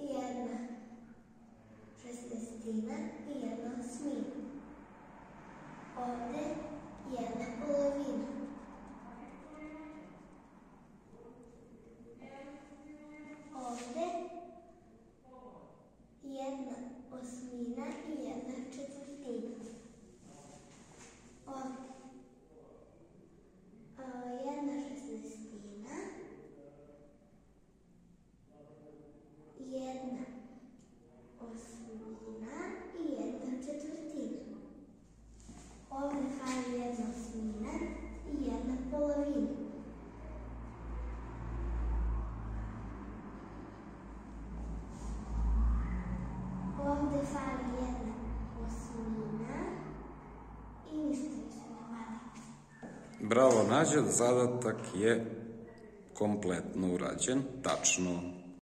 jedna šesnaestina i jedna osmina. Ovde jedna polovina. Ovde jedna osmina i jedna četvrtina. Ovde jedna šesnaestina, jedna osmina i jedna četvrtina. Ovde fali jedna osmina i jedna polovina. Ovde fali jedna osmina i ništa više ne fali. Bravo, Nađa, zadatak je kompletno urađen, tačno.